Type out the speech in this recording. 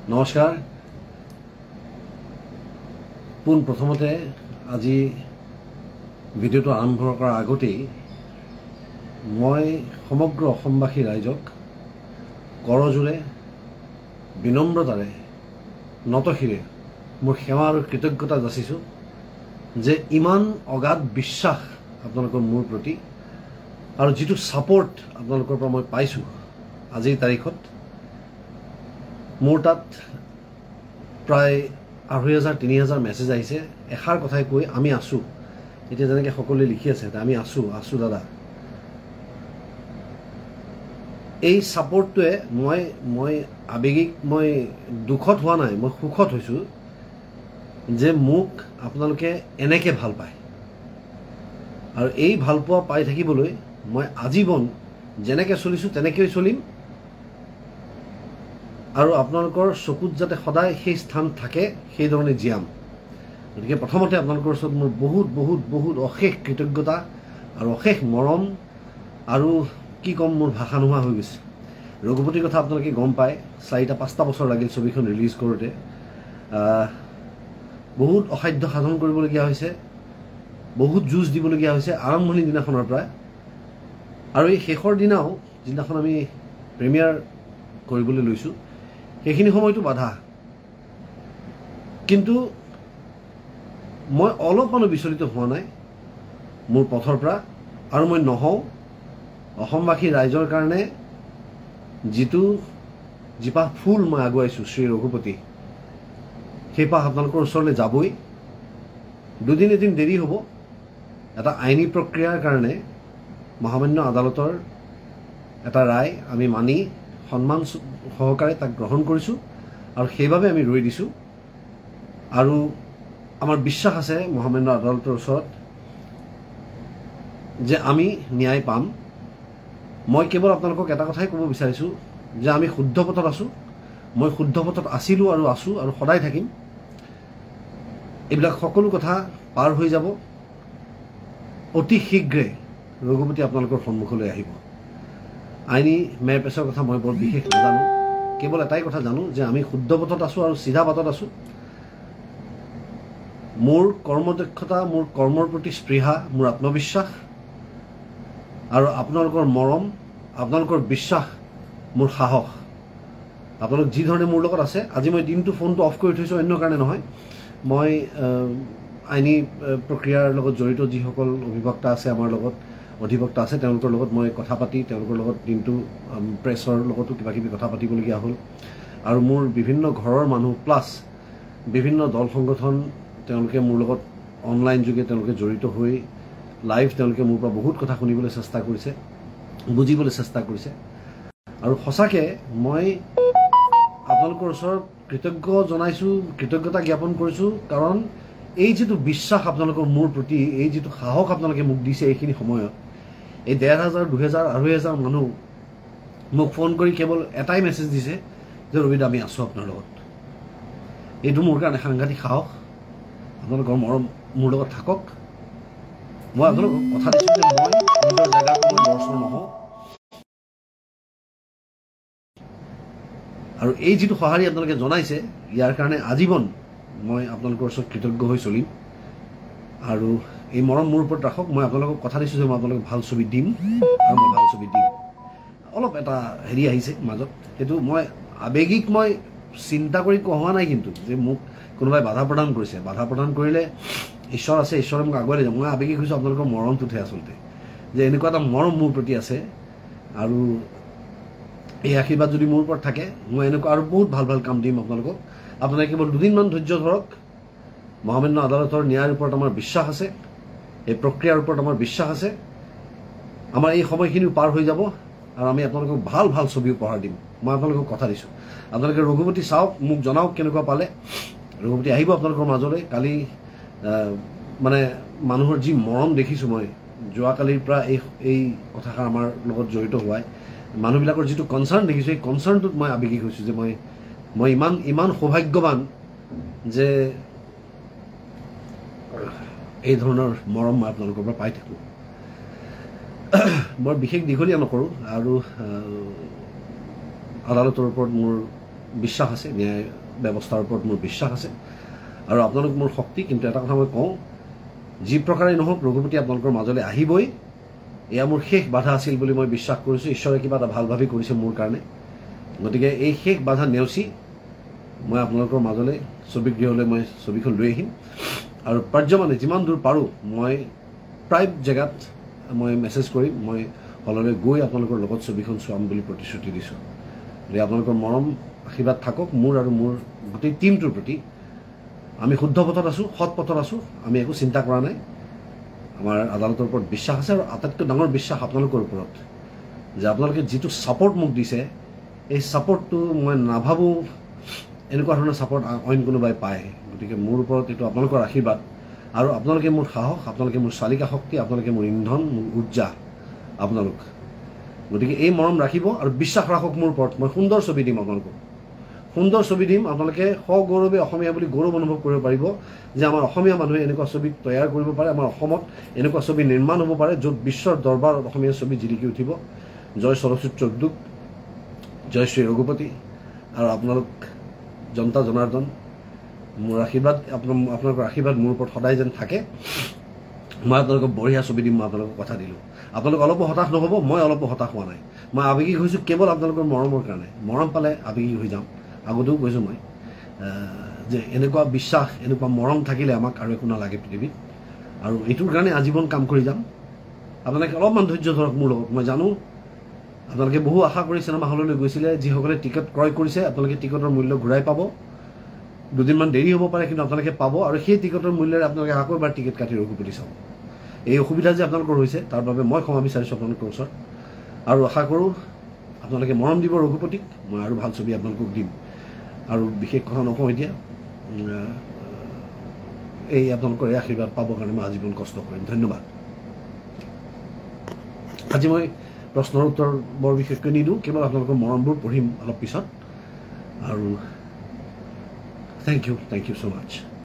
নমস্কাৰ পোন প্ৰথমতে আজি ভিডিঅ'টো আৰম্ভ কৰাৰ আগতেই মই সমগ্ৰ অসমবাসী ৰাইজক কৰজোৰে বিনম্ৰতাৰে নতশিৰে মোৰ সেৱা আৰু কৃতজ্ঞতা যাচিছোঁ যে ইমান অগাধ বিশ্বাস আপোনালোকৰ মোৰ প্ৰতি আৰু যিটো ছাপোৰ্ট আপোনালোকৰ পৰা মই পাইছোঁ আজিৰ তাৰিখত মোৰ তাত প্ৰায় ২,৫০০-৩,০০০ মেছেজ আহিছে এষাৰ কথাই কৈ আমি আছোঁ এতিয়া যেনেকৈ সকলোৱে লিখি আছে আমি আছোঁ দাদা এই ছাপোৰ্টটোৱে মই আৱেগিক মই দুখত হোৱা নাই মই সুখত হৈছোঁ যে মোক আপোনালোকে এনেকৈ ভাল পায় আৰু এই ভালপোৱা পাই থাকিবলৈ মই আজীৱন যেনেকৈ চলিছোঁ তেনেকৈ চলিম আৰু আপোনালোকৰ চকুত যাতে সদায় সেই স্থান থাকে সেই ধৰণে জীয়াম গতিকে প্ৰথমতে আপোনালোকৰ ওচৰত মোৰ বহুত বহুত বহুত অশেষ কৃতজ্ঞতা আৰু অশেষ মৰম আৰু কি ক'ম মোৰ ভাষা নোহোৱা হৈ গৈছে ৰঘুপতিৰ কথা আপোনালোকে গম পায় ৪-৫টা বছৰ লাগিল ছবিখন ৰিলিজ কৰোঁতে বহুত অসাধ্য সাধন কৰিবলগীয়া হৈছে বহুত যুঁজ দিবলগীয়া হৈছে আৰম্ভণিৰ দিনাখনৰ পৰা আৰু এই শেষৰ দিনাও যিদিনাখন আমি প্ৰিমিয়াৰ কৰিবলৈ লৈছোঁ সেইখিনি সময়তো বাধা কিন্তু মই অলপমানো বিচলিত হোৱা নাই মোৰ পথৰ পৰা আৰু মই নহওঁ অসমবাসী ৰাইজৰ কাৰণে যিপাহ ফুল মই আগুৱাইছোঁ শ্ৰী ৰঘুপতি সেই পাহ আপোনালোকৰ ওচৰলৈ যাবই দুদিন এদিন দেৰি হ'ব এটা আইনী প্ৰক্ৰিয়াৰ কাৰণে মহামান্য আদালতৰ এটা ৰায় আমি মানি সন্মান সহকাৰে তাক গ্ৰহণ কৰিছোঁ আৰু সেইবাবে আমি ৰৈ দিছোঁ আৰু আমাৰ বিশ্বাস আছে মহামান্য আদালতৰ ওচৰত যে আমি ন্যায় পাম মই কেৱল আপোনালোকক এটা কথাই ক'ব বিচাৰিছোঁ যে আমি শুদ্ধ পথত আছোঁ মই শুদ্ধ পথত আছিলোঁ আৰু আছোঁ আৰু সদায় থাকিম এইবিলাক সকলো কথা পাৰ হৈ যাব অতি শীঘ্ৰে ৰঘুপতি আপোনালোকৰ সন্মুখলৈ আহিব আইনী মেৰ পেছৰ কথা মই বৰ বিশেষ নাজানো কেৱল এটাই কথা জানো যে আমি শুদ্ধ পথত আছোঁ আৰু চিধা পথত আছোঁ মোৰ কৰ্মদক্ষতা মোৰ কৰ্মৰ প্ৰতি স্পৃহা মোৰ আত্মবিশ্বাস আৰু আপোনালোকৰ মৰম আপোনালোকৰ বিশ্বাস মোৰ সাহস আপোনালোক যি ধৰণে মোৰ লগত আছে আজি মই দিনটো ফোনটো অফ কৰি থৈছোঁ অন্য কাৰণে নহয় মই আইনী প্ৰক্ৰিয়াৰ লগত জড়িত যিসকল অভিবক্তা আছে আমাৰ লগত অধিবক্তা আছে তেওঁলোকৰ লগত মই কথা পাতি তেওঁলোকৰ লগত দিনটো প্ৰেছৰ লগতো কিবাকিবি কথা পাতিবলগীয়া হ'ল আৰু মোৰ বিভিন্ন ঘৰৰ মানুহ প্লাছ বিভিন্ন দল সংগঠন তেওঁলোকে মোৰ লগত অনলাইন যোগে তেওঁলোকে জড়িত হৈ লাইভ তেওঁলোকে মোৰ পৰা বহুত কথা শুনিবলৈ চেষ্টা কৰিছে বুজিবলৈ চেষ্টা কৰিছে আৰু সঁচাকৈ মই আপোনালোকৰ ওচৰত কৃতজ্ঞতা জ্ঞাপন কৰিছোঁ কাৰণ এই যিটো বিশ্বাস আপোনালোকৰ মোৰ প্ৰতি এই যিটো সাহস আপোনালোকে মোক দিছে এইখিনি সময়ত এই ১,৫০০ ২,০০০ ২,৫০০ মানুহ মোক ফোন কৰি কেৱল এটাই মেছেজ দিছে যে ৰবিদা আমি আছোঁ আপোনাৰ লগত এইটো মোৰ কাৰণে সাংঘাতিক সাহস আপোনালোকৰ মৰম মোৰ লগত থাকক মই আপোনালোকক কথা দিছোঁ যে মই নিজৰ জেগাত মই দৰ্শন নহওঁ আৰু এই যিটো সঁহাৰি আপোনালোকে জনাইছে ইয়াৰ কাৰণে আজীৱন মই আপোনালোকৰ ওচৰত কৃতজ্ঞ হৈ চলিম আৰু এই মৰম মোৰ ওপৰত ৰাখক মই আপোনালোকক কথা দিছোঁ যে মই আপোনালোকক ভাল ছবি দিম আৰু মই ভাল ছবি দিম অলপ এটা হেৰি আহিছে মাজত সেইটো মই আৱেগিক মই চিন্তা কৰি কোৱা নাই কিন্তু যে মোক কোনোবাই বাধা প্ৰদান কৰিছে বাধা প্ৰদান কৰিলে ঈশ্বৰ আছে ঈশ্বৰে মোক আগুৱাই লৈ যাব মই আৱেগিক হৈছোঁ আপোনালোকৰ মৰমটোতহে আচলতে যে এনেকুৱা এটা মৰম মোৰ প্ৰতি আছে আৰু এই আশীৰ্বাদ যদি মোৰ ওপৰত থাকে মই এনেকুৱা আৰু বহুত ভাল ভাল কাম দিম আপোনালোকক আপোনালোকে কেৱল দুদিনমান ধৈৰ্য ধৰক মহামান্য আদালতৰ ন্যায়ৰ ওপৰত আমাৰ বিশ্বাস আছে এই প্ৰক্ৰিয়াৰ ওপৰত আমাৰ বিশ্বাস আছে আমাৰ এই সময়খিনিও পাৰ হৈ যাব আৰু আমি আপোনালোকক ভাল ভাল ছবি উপহাৰ দিম মই আপোনালোকক কথা দিছোঁ আপোনালোকে ৰঘুপতি চাওক মোক জনাওক কেনেকুৱা পালে ৰঘুপতি আহিব আপোনালোকৰ মাজলৈ কালি মানে মানুহৰ যি মৰম দেখিছোঁ মই যোৱাকালিৰ পৰা এই কথাষাৰ আমাৰ লগত জড়িত হোৱাই মানুহবিলাকৰ যিটো কনচাৰ্ণ দেখিছোঁ এই কনচাৰ্ণটোত মই আৱেগিক হৈছোঁ যে মই ইমান সৌভাগ্যৱান যে এই ধৰণৰ মৰম মই আপোনালোকৰ পৰা পাই থাকোঁ বৰ বিশেষ দীঘলীয়া নকৰোঁ আৰু আদালতৰ ওপৰত মোৰ বিশ্বাস আছে, ন্যায় ব্যৱস্থাৰ ওপৰত মোৰ বিশ্বাস আছে আৰু আপোনালোক মোৰ শক্তি। কিন্তু এটা কথা মই কওঁ, যি প্ৰকাৰেই নহওক ৰঘুপতি আপোনালোকৰ মাজলৈ আহিবই। এয়া মোৰ শেষ বাধা আছিল বুলি মই বিশ্বাস কৰিছোঁ। ঈশ্বৰে কিবা এটা ভাল ভাবি কৰিছে মোৰ কাৰণে। গতিকে এই শেষ বাধা নেওচি মই আপোনালোকৰ মাজলৈ ছবিগৃহলৈ মই ছবিখন লৈ আহিম আৰু পাৰ্যমানে যিমান দূৰ পাৰোঁ মই প্ৰায় জেগাত মই মেছেজ কৰিম, মই হললৈ গৈ আপোনালোকৰ লগত ছবিখন চোৱাম বুলি প্ৰতিশ্ৰুতি দিছোঁ। গতিকে আপোনালোকৰ মৰম আশীৰ্বাদ থাকক মোৰ আৰু মোৰ গোটেই টীমটোৰ প্ৰতি। আমি শুদ্ধ পথত আছোঁ, সৎ পথত আছোঁ, আমি একো চিন্তা কৰা নাই। আমাৰ আদালতৰ ওপৰত বিশ্বাস আছে আৰু আটাইতকৈ ডাঙৰ বিশ্বাস আপোনালোকৰ ওপৰত যে আপোনালোকে যিটো ছাপৰ্ট মোক দিছে, এই ছাপৰ্টটো মই নাভাবোঁ এনেকুৱা ধৰণৰ ছাপৰ্ট অইন কোনোবাই পায়। গতিকে মোৰ ওপৰত এইটো আপোনালোকৰ আশীৰ্বাদ আৰু আপোনালোকে মোৰ সাহস, আপোনালোকে মোৰ চালিকা শক্তি, আপোনালোকে মোৰ ইন্ধন, মোৰ উৰ্জা আপোনালোক। গতিকে এই মৰম ৰাখিব আৰু বিশ্বাস ৰাখক মোৰ ওপৰত। মই সুন্দৰ ছবি দিম আপোনালোকক, সুন্দৰ ছবি দিম। আপোনালোকে সগৌৰৱে অসমীয়া বুলি গৌৰৱ অনুভৱ কৰিব পাৰিব যে আমাৰ অসমীয়া মানুহে এনেকুৱা ছবি তৈয়াৰ কৰিব পাৰে, আমাৰ অসমত এনেকুৱা ছবি নিৰ্মাণ হ'ব পাৰে য'ত বিশ্বৰ দৰবাৰত অসমীয়া ছবি জিলিকি উঠিব। জয় চলচ্চিত্ৰ উদ্যোগ, জয় শ্ৰী ৰঘুপতি আৰু আপোনালোক জনতা জনাৰ্দন। মোৰ আশীৰ্বাদ, আপোনালোকৰ আশীৰ্বাদ মোৰ ওপৰত সদায় যেন থাকে। মই আপোনালোকক বঢ়িয়া ছবি দিম, মই আপোনালোকক কথা দিলোঁ। আপোনালোক অলপো হতাশ নহ'ব, মই অলপো হতাশ হোৱা নাই। মই আৱেগিক হৈছোঁ কেৱল আপোনালোকৰ মৰমৰ কাৰণে। মৰম পালে আৱেগিক হৈ যাওঁ। আগতেও কৈছোঁ মই যে এনেকুৱা বিশ্বাস, এনেকুৱা মৰম থাকিলে আমাক আৰু একো নালাগে পৃথিৱীত। আৰু এইটোৰ কাৰণে আজীৱন কাম কৰি যাম। আপোনালোকে অলপমান ধৈৰ্য ধৰক মোৰ লগত। মই জানো আপোনালোকে বহু আশা কৰি চিনেমা হললৈ গৈছিলে। যিসকলে টিকট ক্ৰয় কৰিছে আপোনালোকে টিকটৰ মূল্য ঘূৰাই পাব। দুদিনমান দেৰি হ'ব পাৰে, কিন্তু আপোনালোকে পাব আৰু সেই টিকটৰ মূল্যৰে আপোনালোকে আকৌ এবাৰ টিকট কাটি ৰঘুপতি চাব। এই অসুবিধা যে আপোনালোকৰ হৈছে তাৰ বাবে মই ক্ষমা বিচাৰিছোঁ আপোনালোকৰ ওচৰত আৰু আশা কৰোঁ আপোনালোকে মৰম দিব ৰঘুপতিক। মই আৰু ভাল ছবি আপোনালোকক দিম আৰু বিশেষ কথা নকওঁ এতিয়া। এই আপোনালোকৰ এই আশীৰ্বাদ পাবৰ কাৰণে মই আজীৱন কষ্ট কৰিম। ধন্যবাদ। আজি মই প্ৰশ্নৰ উত্তৰ বৰ বিশেষকৈ নিদিওঁ, কেৱল আপোনালোকৰ মৰমবোৰ পঢ়িম অলপ পিছত। আৰু থেংক ইউ ছ' মাছ।